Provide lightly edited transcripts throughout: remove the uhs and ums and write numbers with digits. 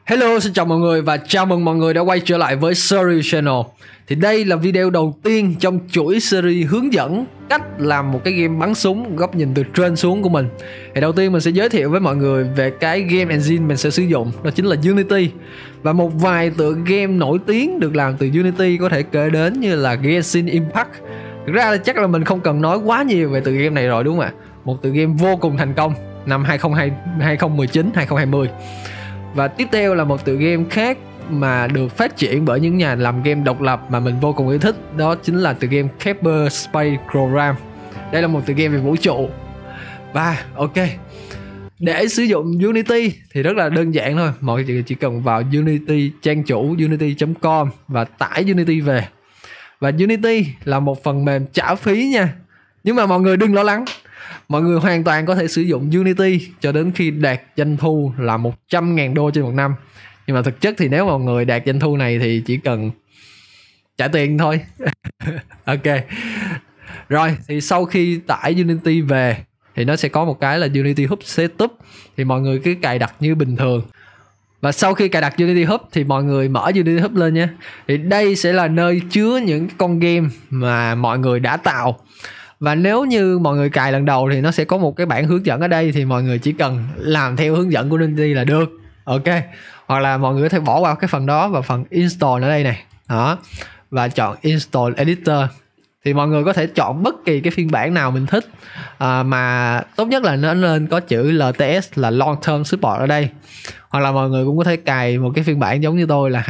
Hello, xin chào mọi người và chào mừng mọi người đã quay trở lại với Surreal Channel. Thì đây là video đầu tiên trong chuỗi series hướng dẫn cách làm một cái game bắn súng góc nhìn từ trên xuống của mình. Thì đầu tiên mình sẽ giới thiệu với mọi người về cái game engine mình sẽ sử dụng, đó chính là Unity. Và một vài tựa game nổi tiếng được làm từ Unity có thể kể đến như là Genshin Impact. Thực ra là chắc là mình không cần nói quá nhiều về tựa game này rồi đúng không ạ? Một tựa game vô cùng thành công năm 2019, 2020. Và tiếp theo là một tựa game khác mà được phát triển bởi những nhà làm game độc lập mà mình vô cùng yêu thích, đó chính là tựa game Keeper Space Program. Đây là một tựa game về vũ trụ. Và ok, để sử dụng Unity thì rất là đơn giản thôi. Mọi người chỉ cần vào Unity, trang chủ unity.com và tải Unity về. Và Unity là một phần mềm trả phí nha. Nhưng mà mọi người đừng lo lắng, mọi người hoàn toàn có thể sử dụng Unity cho đến khi đạt doanh thu là 100.000 đô trên một năm. Nhưng mà thực chất thì nếu mọi người đạt doanh thu này thì chỉ cần trả tiền thôi. Ok. Rồi, thì sau khi tải Unity về thì nó sẽ có một cái là Unity Hub Setup. Thì mọi người cứ cài đặt như bình thường. Và sau khi cài đặt Unity Hub thì mọi người mở Unity Hub lên nha. Thì đây sẽ là nơi chứa những con game mà mọi người đã tạo. Và nếu như mọi người cài lần đầu thì nó sẽ có một cái bảng hướng dẫn ở đây. Thì mọi người chỉ cần làm theo hướng dẫn của Unity là được. Ok. Hoặc là mọi người có thể bỏ qua cái phần đó và phần install ở đây này. Đó. Và chọn install editor. Thì mọi người có thể chọn bất kỳ cái phiên bản nào mình thích. Mà tốt nhất là nó nên có chữ LTS là Long Term Support ở đây. Hoặc là mọi người cũng có thể cài một cái phiên bản giống như tôi là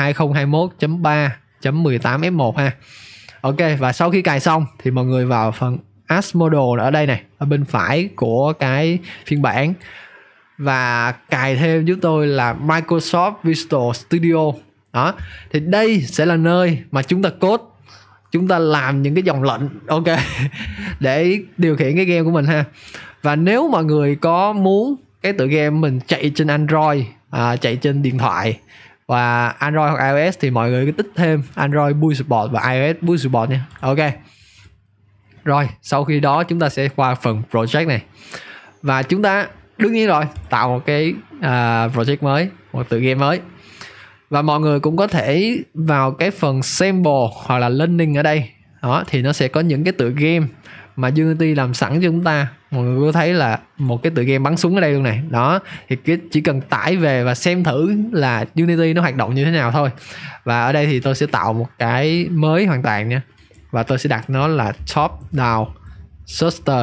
2021.3.18F1 ha. Ok, và sau khi cài xong thì mọi người vào phần Add Model ở đây này, ở bên phải của cái phiên bản. Và cài thêm giúp tôi là Microsoft Visual Studio. Đó, thì đây sẽ là nơi mà chúng ta code, chúng ta làm những cái dòng lệnh, ok, để điều khiển cái game của mình ha. Và nếu mọi người có muốn cái tựa game mình chạy trên Android, chạy trên điện thoại và Android hoặc iOS thì mọi người cứ tích thêm Android Build Support và iOS Build Support nha. Ok. Rồi, sau khi đó chúng ta sẽ qua phần project này. Và chúng ta đương nhiên rồi, tạo một cái project mới, một tựa game mới. Và mọi người cũng có thể vào cái phần sample hoặc là learning ở đây. Đó, thì nó sẽ có những cái tựa game mà Unity làm sẵn cho chúng ta. Mọi người có thấy là một cái tựa game bắn súng ở đây luôn này. Đó, thì chỉ cần tải về và xem thử là Unity nó hoạt động như thế nào thôi. Và ở đây thì tôi sẽ tạo một cái mới hoàn toàn nha. Và tôi sẽ đặt nó là Top Down Shooter.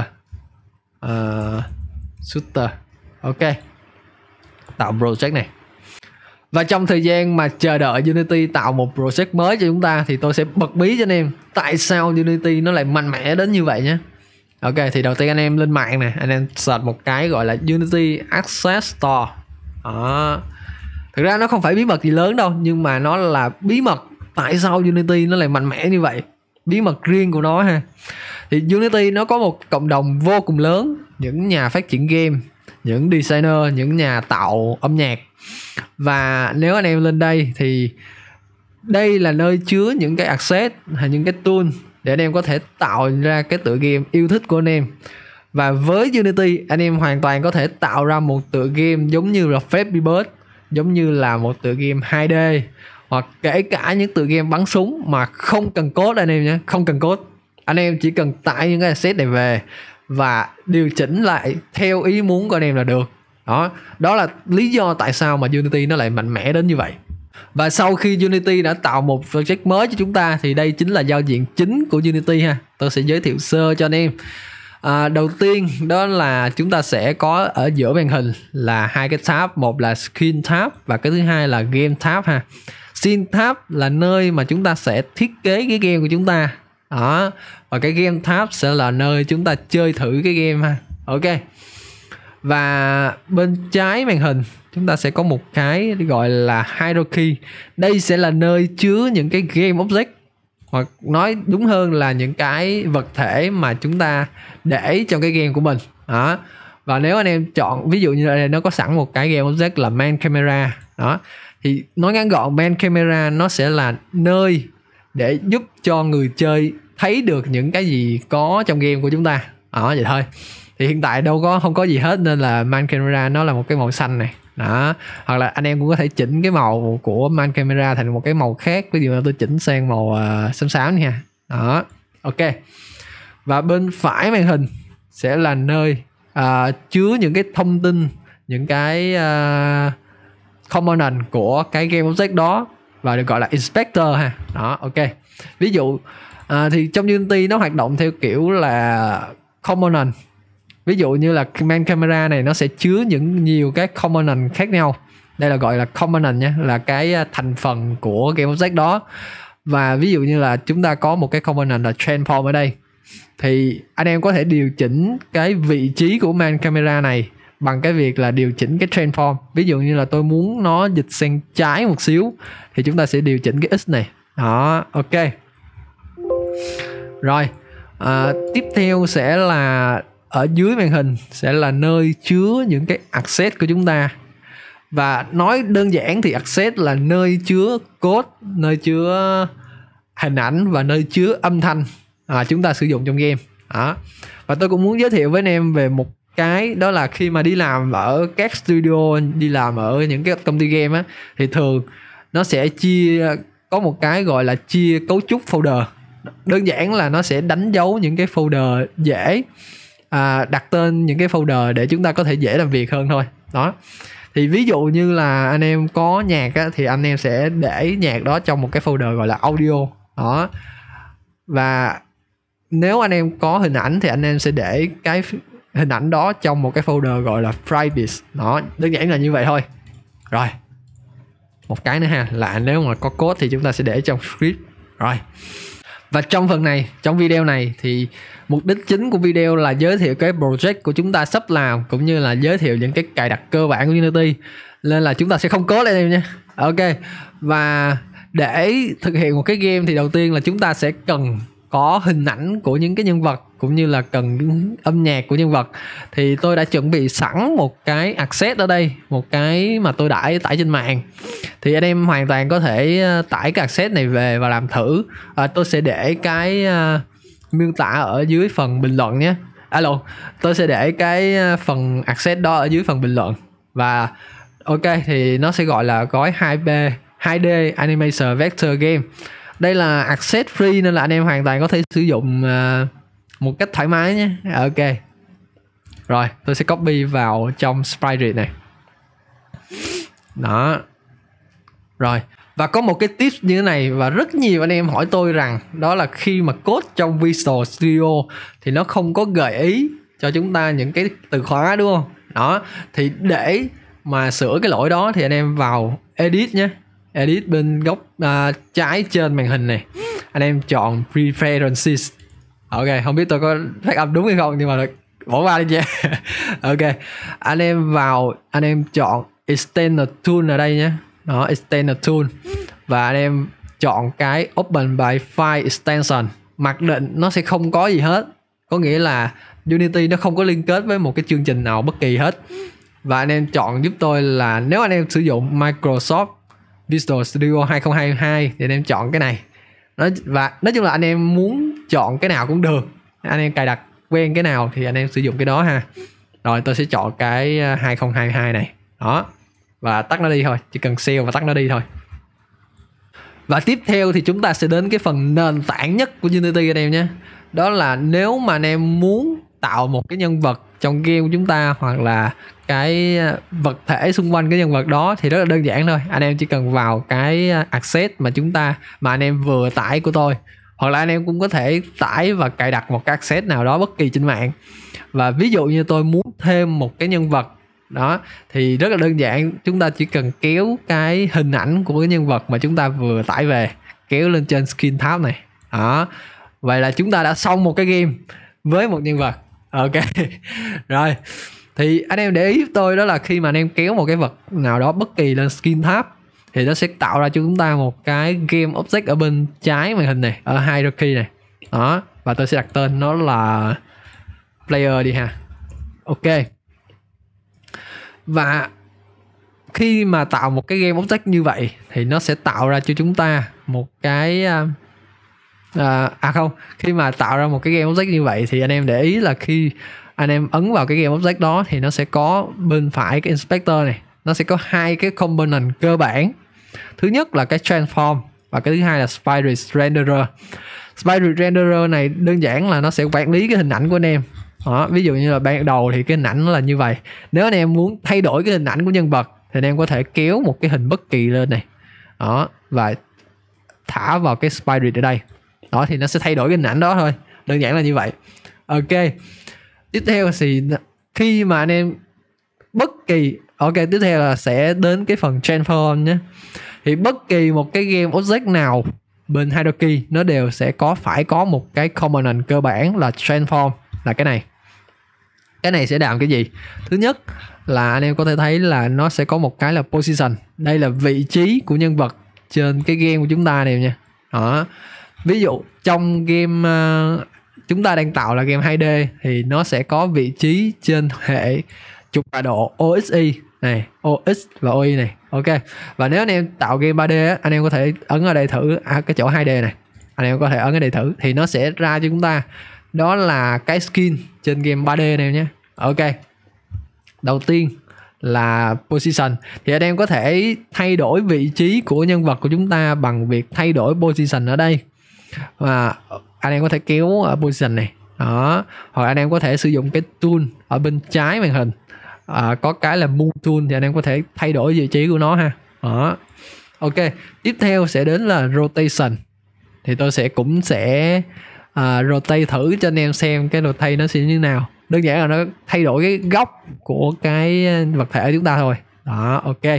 Shooter. Ok. Tạo project này. Và trong thời gian mà chờ đợi Unity tạo một project mới cho chúng ta thì tôi sẽ bật mí cho anh em tại sao Unity nó lại mạnh mẽ đến như vậy nhé. Ok, thì đầu tiên anh em lên mạng nè, anh em search một cái gọi là Unity Access Store. Đó. Thực ra nó không phải bí mật gì lớn đâu, nhưng mà nó là bí mật tại sao Unity nó lại mạnh mẽ như vậy. Bí mật riêng của nó ha. Thì Unity nó có một cộng đồng vô cùng lớn, những nhà phát triển game, những designer, những nhà tạo âm nhạc. Và nếu anh em lên đây thì đây là nơi chứa những cái asset hay những cái tool để anh em có thể tạo ra cái tựa game yêu thích của anh em. Và với Unity anh em hoàn toàn có thể tạo ra một tựa game giống như là Flappy Bird, giống như là một tựa game 2D, hoặc kể cả những tựa game bắn súng mà không cần code anh em nhé, không cần code. Anh em chỉ cần tải những cái asset này về và điều chỉnh lại theo ý muốn của anh em là được. Đó là lý do tại sao mà Unity nó lại mạnh mẽ đến như vậy. Và sau khi Unity đã tạo một project mới cho chúng ta thì đây chính là giao diện chính của Unity ha. Tôi sẽ giới thiệu sơ cho anh em. Đầu tiên đó là chúng ta sẽ có ở giữa màn hình là hai cái tab, một là Skin tab và cái thứ hai là Game tab ha. Skin tab là nơi mà chúng ta sẽ thiết kế cái game của chúng ta. Đó. Và cái Game tab sẽ là nơi chúng ta chơi thử cái game ha. Ok. Và bên trái màn hình chúng ta sẽ có một cái gọi là Hierarchy. Đây sẽ là nơi chứa những cái game object, hoặc nói đúng hơn là những cái vật thể mà chúng ta để trong cái game của mình. Đó. Và nếu anh em chọn, ví dụ như ở đây nó có sẵn một cái game object là Main Camera. Đó. Thì nói ngắn gọn, Main Camera nó sẽ là nơi để giúp cho người chơi thấy được những cái gì có trong game của chúng ta. Đó, vậy thôi. Thì hiện tại không có gì hết nên là Main Camera nó là một cái màu xanh này. đó. Hoặc là anh em cũng có thể chỉnh cái màu của man camera thành một cái màu khác, ví dụ là tôi chỉnh sang màu xám xám nha. Đó, ok. Và bên phải màn hình sẽ là nơi chứa những cái thông tin, những cái component của cái game object đó, và được gọi là inspector ha. Đó, ok. Ví dụ thì trong Unity nó hoạt động theo kiểu là component. Ví dụ như là man camera này nó sẽ chứa nhiều cái component khác nhau. Đây là gọi là component nha, là cái thành phần của game object đó. Và ví dụ như là chúng ta có một cái component là transform ở đây, thì anh em có thể điều chỉnh cái vị trí của man camera này bằng cái việc là điều chỉnh cái transform. Ví dụ như là tôi muốn nó dịch sang trái một xíu thì chúng ta sẽ điều chỉnh cái x này. Đó, ok. Rồi, tiếp theo sẽ là ở dưới màn hình sẽ là nơi chứa những cái asset của chúng ta. Và nói đơn giản thì asset là nơi chứa code, nơi chứa hình ảnh và nơi chứa âm thanh chúng ta sử dụng trong game. Đó. Và tôi cũng muốn giới thiệu với anh em về một cái, đó là khi mà đi làm ở các studio, đi làm ở những cái công ty game á, thì thường nó sẽ có một cái gọi là chia cấu trúc folder. Đơn giản là nó sẽ đánh dấu những cái folder dễ, đặt tên những cái folder để chúng ta có thể dễ làm việc hơn thôi. Đó. Thì ví dụ như là anh em có nhạc á, thì anh em sẽ để nhạc đó trong một cái folder gọi là audio. Đó. Và nếu anh em có hình ảnh thì anh em sẽ để cái hình ảnh đó trong một cái folder gọi là private. Đó, đơn giản là như vậy thôi. Rồi, một cái nữa ha, là nếu mà có code thì chúng ta sẽ để trong script. Rồi. Và trong phần này, trong video này thì mục đích chính của video là giới thiệu cái project của chúng ta sắp làm, cũng như là giới thiệu những cái cài đặt cơ bản của Unity. Nên là chúng ta sẽ không code lên em nha. Ok. Và để thực hiện một cái game thì đầu tiên là chúng ta sẽ cần có hình ảnh của những cái nhân vật, cũng như là cần âm nhạc của nhân vật. Thì tôi đã chuẩn bị sẵn một cái asset ở đây, một cái mà tôi đã tải trên mạng. Thì anh em hoàn toàn có thể tải cái asset này về và làm thử. Tôi sẽ để cái miêu tả ở dưới phần bình luận nhé. Tôi sẽ để cái phần asset đó ở dưới phần bình luận. Và ok, thì nó sẽ gọi là gói 2D Animation Vector Game. Đây là asset free nên là anh em hoàn toàn có thể sử dụng một cách thoải mái nhé. Ok. Rồi, tôi sẽ copy vào trong sprite này. Đó. Rồi. Và có một cái tip như thế này, và rất nhiều anh em hỏi tôi rằng đó là khi mà code trong Visual Studio thì nó không có gợi ý cho chúng ta những cái từ khóa, đúng không? Đó. Thì để mà sửa cái lỗi đó thì anh em vào Edit nhé. Edit bên góc trái trên màn hình này, anh em chọn Preferences. Ok, không biết tôi có phát âm đúng hay không, nhưng mà bỏ qua đi nha. Ok, anh em vào, anh em chọn Extender Tool ở đây nhé. Đó, Extender Tool. Và anh em chọn cái Open by File Extension. Mặc định nó sẽ không có gì hết, có nghĩa là Unity nó không có liên kết với một cái chương trình nào bất kỳ hết. Và anh em chọn giúp tôi là nếu anh em sử dụng Microsoft Visual Studio 2022 thì anh em chọn cái này. Và nói chung là anh em muốn chọn cái nào cũng được, anh em cài đặt quen cái nào thì anh em sử dụng cái đó ha. Rồi tôi sẽ chọn cái 2022 này. Đó. Và tắt nó đi thôi, chỉ cần save và tắt nó đi thôi. Và tiếp theo thì chúng ta sẽ đến cái phần nền tảng nhất của Unity anh em nhé. Đó là nếu mà anh em muốn tạo một cái nhân vật trong game của chúng ta, hoặc là cái vật thể xung quanh cái nhân vật đó, thì rất là đơn giản thôi. Anh em chỉ cần vào cái asset mà anh em vừa tải của tôi, hoặc là anh em cũng có thể tải và cài đặt một cái asset nào đó bất kỳ trên mạng. Và ví dụ như tôi muốn thêm một cái nhân vật đó, thì rất là đơn giản, chúng ta chỉ cần kéo cái hình ảnh của cái nhân vật mà chúng ta vừa tải về, kéo lên trên Skin tab này. Đó. Vậy là chúng ta đã xong một cái game với một nhân vật. Ok. Rồi. Thì anh em để ý giúp tôi, đó là khi mà anh em kéo một cái vật nào đó bất kỳ lên Skin tab thì nó sẽ tạo ra cho chúng ta một cái game object ở bên trái màn hình này, ở hierarchy này. Đó. Và tôi sẽ đặt tên nó là player đi ha. Ok. Và khi mà tạo một cái game object như vậy thì nó sẽ tạo ra cho chúng ta một cái khi mà tạo ra một cái game object như vậy thì anh em để ý là khi anh em ấn vào cái game object đó thì nó sẽ có bên phải cái inspector này, nó sẽ có hai cái component cơ bản. Thứ nhất là cái transform và cái thứ hai là sprite renderer. Sprite renderer này đơn giản là nó sẽ quản lý cái hình ảnh của anh em. Đó, ví dụ như là ban đầu thì cái hình ảnh nó là như vậy. Nếu anh em muốn thay đổi cái hình ảnh của nhân vật thì anh em có thể kéo một cái hình bất kỳ lên này. Đó, và thả vào cái sprite ở đây. Đó, thì nó sẽ thay đổi cái hình ảnh đó thôi. Đơn giản là như vậy. Ok. Tiếp theo thì khi mà anh em bất kỳ tiếp theo là sẽ đến cái phần transform nhé. Thì bất kỳ một cái game object nào bên Hierarchy nó đều sẽ phải có một cái component cơ bản là transform, là cái này. Cái này sẽ làm cái gì? Thứ nhất là anh em có thể thấy là nó sẽ có một cái là position. Đây là vị trí của nhân vật trên cái game của chúng ta này nha. Đó. Ví dụ trong game chúng ta đang tạo là game 2D thì nó sẽ có vị trí trên hệ chục tọa độ OXY này, OX và OY này. Ok. Và nếu anh em tạo game 3D á, anh em có thể ấn ở đây thử cái chỗ 2D này. Anh em có thể ấn ở đây thử thì nó sẽ ra cho chúng ta đó là cái skin trên game 3D này nhé. Ok. Đầu tiên là position, thì anh em có thể thay đổi vị trí của nhân vật của chúng ta bằng việc thay đổi position ở đây. Và anh em có thể kéo ở position này. Đó. Hoặc anh em có thể sử dụng cái tool ở bên trái màn hình. Có cái là move tool thì anh em có thể thay đổi vị trí của nó ha. Đó. Ok. Tiếp theo sẽ đến là rotation. Thì tôi cũng sẽ rotate thử cho anh em xem cái rotate nó sẽ như thế nào. Đơn giản là nó thay đổi cái góc của cái vật thể của chúng ta thôi. Đó, ok.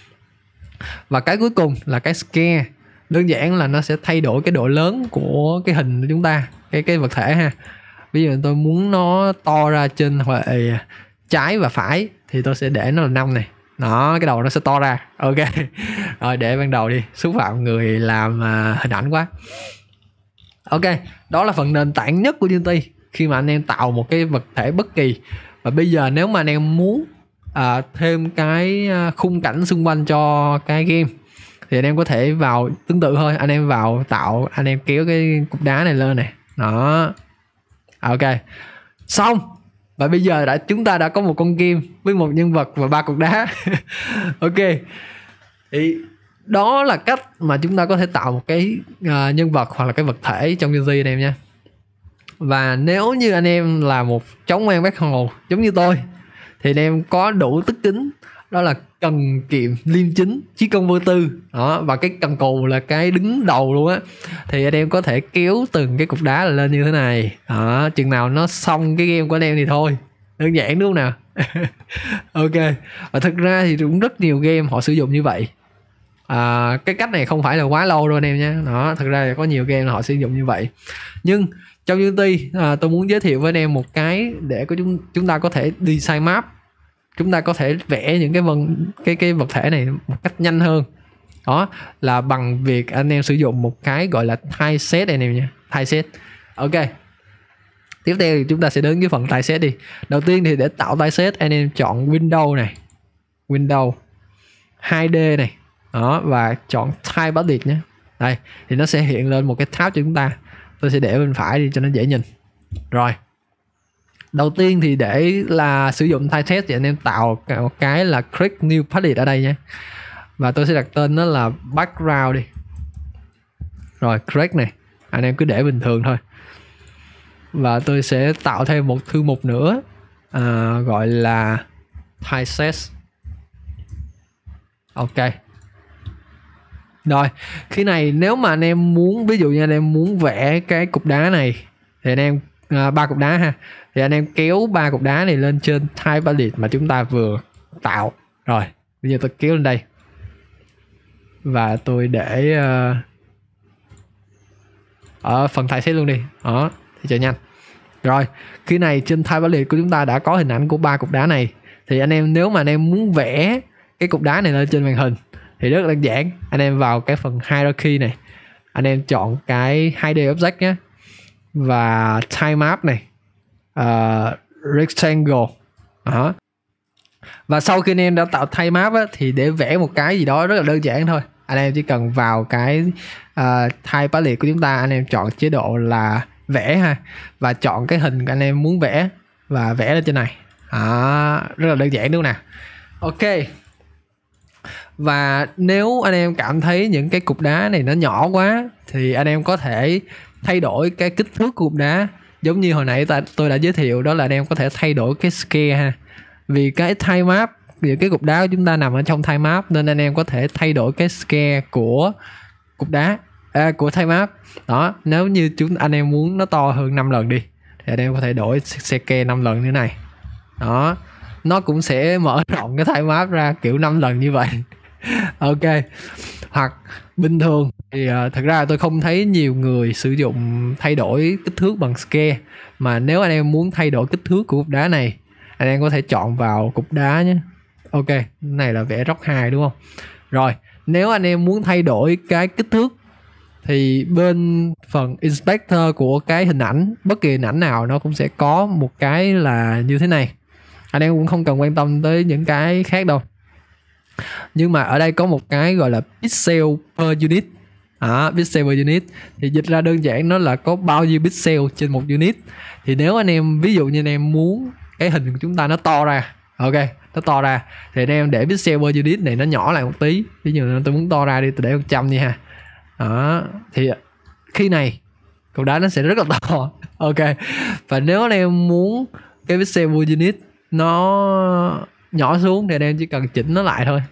Và cái cuối cùng là cái scale. Đơn giản là nó sẽ thay đổi cái độ lớn của cái hình của chúng ta, cái vật thể ha. Ví dụ tôi muốn nó to ra trên hệ trái và phải thì tôi sẽ để nó là 5 này. Đó, cái đầu nó sẽ to ra. Ok. Rồi để ban đầu đi, xúc phạm người làm hình ảnh quá. Ok, đó là phần nền tảng nhất của Unity khi mà anh em tạo một cái vật thể bất kỳ. Và bây giờ nếu mà anh em muốn thêm cái khung cảnh xung quanh cho cái game thì anh em có thể vào tương tự thôi. Anh em vào tạo, anh em kéo cái cục đá này lên này. Đó. Ok. Xong. Và bây giờ chúng ta đã có một con game với một nhân vật và 3 cục đá. Ok. Thì đó là cách mà chúng ta có thể tạo một cái nhân vật hoặc là cái vật thể trong Unity này em nha. Và nếu như anh em là một chóng ngoan bác hồ giống như tôi thì anh em có đủ tức kính, đó là cần kiệm liêm chính chí công vô tư. Đó, và cái cần cù là cái đứng đầu luôn á, thì anh em có thể kéo từng cái cục đá lên như thế này. Đó, chừng nào nó xong cái game của anh em thì thôi. Đơn giản đúng không nào? Ok. Và thực ra thì cũng rất nhiều game họ sử dụng như vậy. Cái cách này không phải là quá lâu đâu anh em nhé. Đó, thực ra là có nhiều game là họ sử dụng như vậy. Nhưng trong Unity tôi muốn giới thiệu với anh em một cái để có chúng ta có thể design map, chúng ta có thể vẽ những cái vật thể này một cách nhanh hơn. Đó là bằng việc anh em sử dụng một cái gọi là tile set anh em nha. Tile set. Ok. Tiếp theo thì chúng ta sẽ đến cái phần tile set đi. Đầu tiên thì để tạo tile set anh em chọn Window này, Window 2D này. Đó, và chọn Tile Palette nhé. Đây thì nó sẽ hiện lên một cái tab cho chúng ta. Tôi sẽ để bên phải đi cho nó dễ nhìn. Rồi. Đầu tiên thì để là sử dụng tile set thì anh em tạo một cái là Create New Palette ở đây nhé. Và tôi sẽ đặt tên nó là Background đi. Rồi Create này, anh em cứ để bình thường thôi. Và tôi sẽ tạo thêm một thư mục nữa gọi là Tile Set. Ok. Rồi, khi này nếu mà anh em muốn, ví dụ như anh em muốn vẽ cái cục đá này thì anh em 3 cục đá ha, thì anh em kéo 3 cục đá này lên trên Tile Palette mà chúng ta vừa tạo. Rồi, bây giờ tôi kéo lên đây và tôi để ở phần Tile Set luôn đi. Đó, thì cho nhanh. Rồi, khi này trên Tile Palette của chúng ta đã có hình ảnh của 3 cục đá này. Thì anh em nếu mà anh em muốn vẽ cái cục đá này lên trên màn hình thì rất đơn giản, anh em vào cái phần Hierarchy này, anh em chọn cái 2D Object nhé, và Tile Map này, Rectangle. Đó. Và sau khi anh em đã tạo Tile Map á, thì để vẽ một cái gì đó rất là đơn giản thôi. Anh em chỉ cần vào cái Tile Palette của chúng ta, anh em chọn chế độ là vẽ ha, và chọn cái hình anh em muốn vẽ và vẽ lên trên này. Đó, rất là đơn giản đúng không nào? Ok. Và nếu anh em cảm thấy những cái cục đá này nó nhỏ quá thì anh em có thể thay đổi cái kích thước của cục đá. Giống như hồi nãy tôi đã giới thiệu, đó là anh em có thể thay đổi cái scale ha. Vì cái time map, vì cái cục đá của chúng ta nằm ở trong time map, nên anh em có thể thay đổi cái scale của cục đá, của time map. Đó, nếu như anh em muốn nó to hơn 5 lần đi thì anh em có thể đổi scale 5 lần như thế này. Đó, nó cũng sẽ mở rộng cái time map ra kiểu 5 lần như vậy. Ok. Hoặc bình thường thì thật ra tôi không thấy nhiều người sử dụng thay đổi kích thước bằng scale. Mà nếu anh em muốn thay đổi kích thước của cục đá này, anh em có thể chọn vào cục đá nhé. Ok, này là vẽ Rock 2 đúng không? Rồi, nếu anh em muốn thay đổi cái kích thước thì bên phần inspector của cái hình ảnh, bất kỳ hình ảnh nào nó cũng sẽ có một cái là như thế này. Anh em cũng không cần quan tâm tới những cái khác đâu. Nhưng mà ở đây có một cái gọi là pixel per unit. Pixel per unit thì dịch ra đơn giản nó là có bao nhiêu pixel trên một unit. Thì nếu anh em, ví dụ như anh em muốn cái hình của chúng ta nó to ra, ok, nó to ra, thì anh em để pixel per unit này nó nhỏ lại một tí. Ví dụ tôi muốn to ra đi, tôi để 100 đi ha. Đó, thì khi này cục đá nó sẽ rất là to. Ok. Và nếu anh em muốn cái pixel per unit nó nhỏ xuống thì anh em chỉ cần chỉnh nó lại thôi.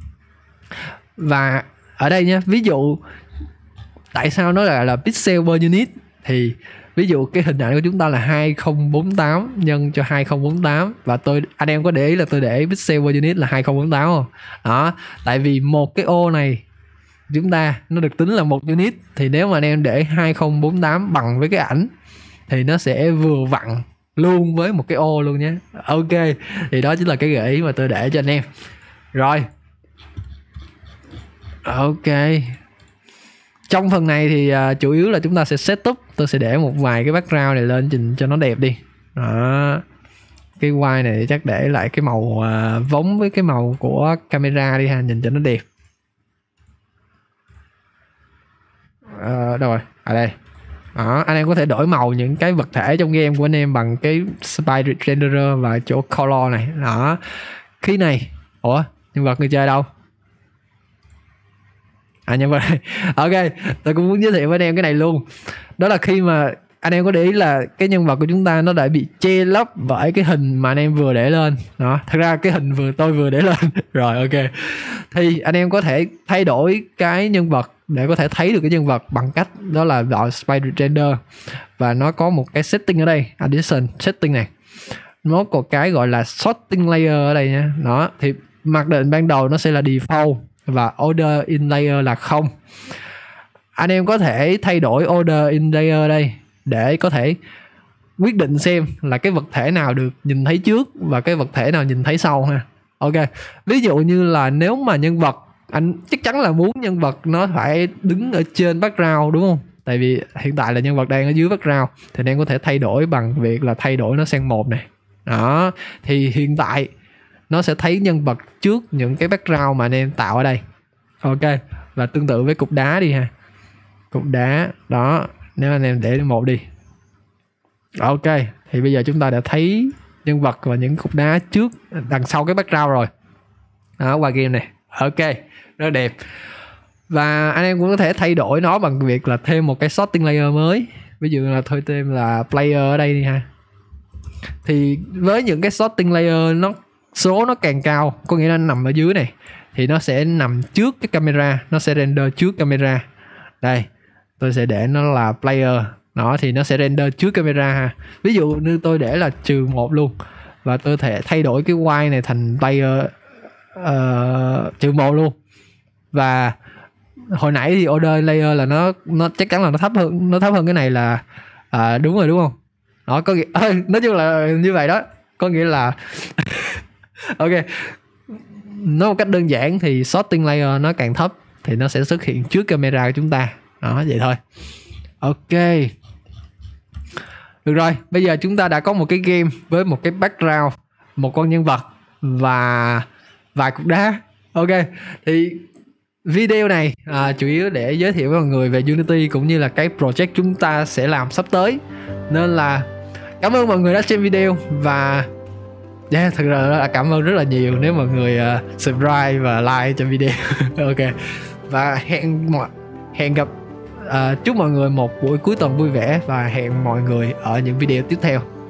Và ở đây nha, ví dụ tại sao nó lại là pixel per unit, thì ví dụ cái hình ảnh của chúng ta là 2048 nhân cho 2048, và anh em có để ý là tôi để pixel per unit là 2048 không? Đó, tại vì một cái ô này chúng ta nó được tính là một unit, thì nếu mà anh em để 2048 bằng với cái ảnh thì nó sẽ vừa vặn luôn với một cái ô luôn nhé. Ok, thì đó chính là cái gợi ý mà tôi để cho anh em. Rồi, ok, trong phần này thì chủ yếu là chúng ta sẽ setup. Tôi sẽ để một vài cái background này lên nhìn cho nó đẹp đi. Đó, cái white này chắc để lại cái màu vống với cái màu của camera đi ha, nhìn cho nó đẹp. Đâu rồi? À đây. Đó, anh em có thể đổi màu những cái vật thể trong game của anh em bằng cái Sprite Renderer và chỗ Color này. Đó, khi này, nhân vật người chơi đâu? Nhân vật này. Ok, tôi cũng muốn giới thiệu với anh em cái này luôn. Đó là khi mà anh em có để ý là cái nhân vật của chúng ta nó đã bị che lấp bởi cái hình mà anh em vừa để lên. Đó, thật ra cái hình tôi vừa để lên. Rồi, ok. Thì anh em có thể thay đổi cái nhân vật để có thể thấy được cái nhân vật bằng cách đó là gọi Sprite Render. Và nó có một cái setting ở đây, addition setting này. Nó có cái gọi là sorting layer ở đây nha. Đó, thì mặc định ban đầu nó sẽ là default và order in layer là 0. Anh em có thể thay đổi order in layer đây để có thể quyết định xem là cái vật thể nào được nhìn thấy trước và cái vật thể nào nhìn thấy sau ha. Ok, ví dụ như là nếu mà nhân vật, anh chắc chắn là muốn nhân vật nó phải đứng ở trên background đúng không? Tại vì hiện tại là nhân vật đang ở dưới background, thì anh em có thể thay đổi bằng việc là thay đổi nó sang 1 này. Đó, thì hiện tại nó sẽ thấy nhân vật trước những cái background mà anh em tạo ở đây. Ok, và tương tự với cục đá đi ha. Cục đá, đó, nếu anh em để 1 đi. Ok, thì bây giờ chúng ta đã thấy nhân vật và những cục đá trước, đằng sau cái background rồi. Đó, qua game này. Ok, rất đẹp. Và anh em cũng có thể thay đổi nó bằng việc là thêm một cái sorting layer mới. Ví dụ là thôi thêm là player ở đây đi ha. Thì với những cái sorting layer số nó càng cao, có nghĩa là nó nằm ở dưới này, thì nó sẽ nằm trước cái camera, nó sẽ render trước camera. Đây, tôi sẽ để nó là player. Đó, thì nó sẽ render trước camera ha. Ví dụ như tôi để là -1 luôn, và tôi thể thay đổi cái white này thành player -1 luôn. Và hồi nãy thì order layer là nó chắc chắn là nó thấp hơn cái này là đúng rồi đúng không? Đó, có nghĩa nói chung là như vậy đó. Có nghĩa là ok, nói một cách đơn giản thì sorting layer nó càng thấp thì nó sẽ xuất hiện trước camera của chúng ta. Đó, vậy thôi. Ok, được rồi, bây giờ chúng ta đã có một cái game với một cái background, một con nhân vật và vài cục đá. Ok, thì video này chủ yếu để giới thiệu với mọi người về Unity cũng như là cái project chúng ta sẽ làm sắp tới. Nên là cảm ơn mọi người đã xem video, và Yeah, thực ra là cảm ơn rất là nhiều nếu mọi người subscribe và like cho video. Ok, và hẹn gặp chúc mọi người một buổi cuối tuần vui vẻ, và hẹn mọi người ở những video tiếp theo.